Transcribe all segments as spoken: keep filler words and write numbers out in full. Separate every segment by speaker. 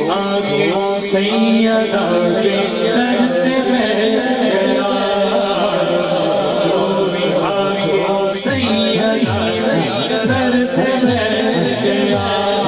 Speaker 1: آج سیدہ کے درد میں گیا جو بھی آج سیدہ کے درد میں گیا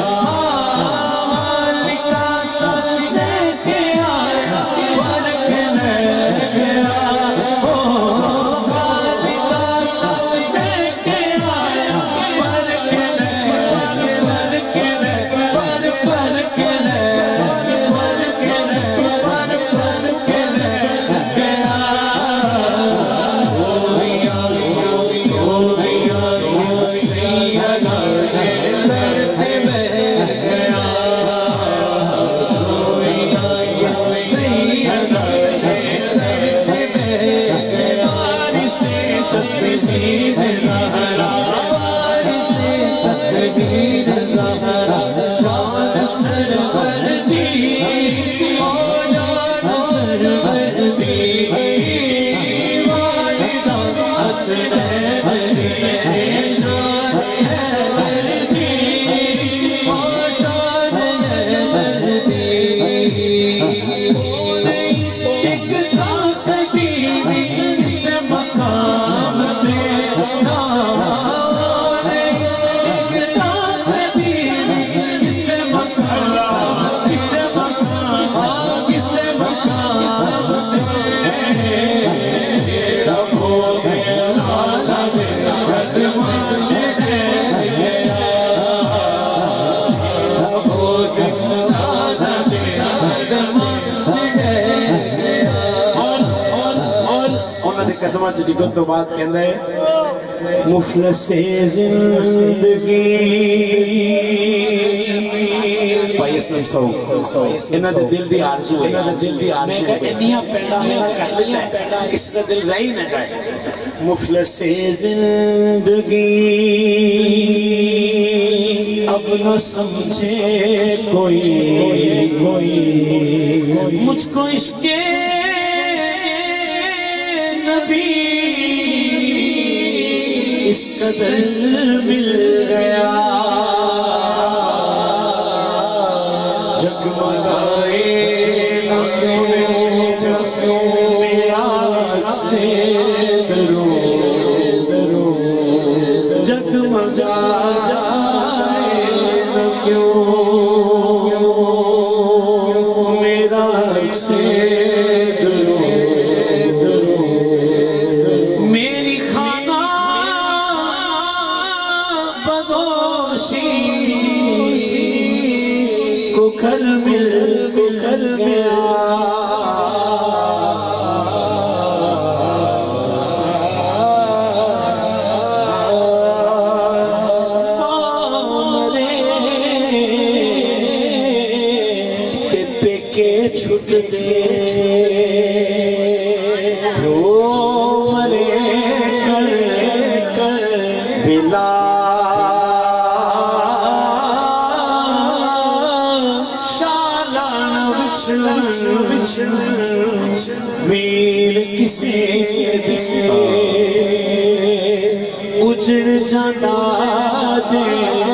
Speaker 2: قدمہ چلی گل تو بات کہندہ ہے مفلس زندگی پائیس نے سو انہاں دے دل دی آرزو ہے میں کہا انہیاں پیدا ہے کہہ لیتا ہے اس کا دل رہی نہ جائے مفلس زندگی اب نہ سمجھے کوئی کوئی مجھ کو اس کے اس قدر مل گیا جگمگائے نہ کیوں جگوں میں آگ سے درو جگمگا جائے نہ کیوں میرا آگ سے کو کل مل کو کل مل کہ پیکے چھٹ دے رو مرے کر کر بلا میل کسی سے اجڑ جانا دے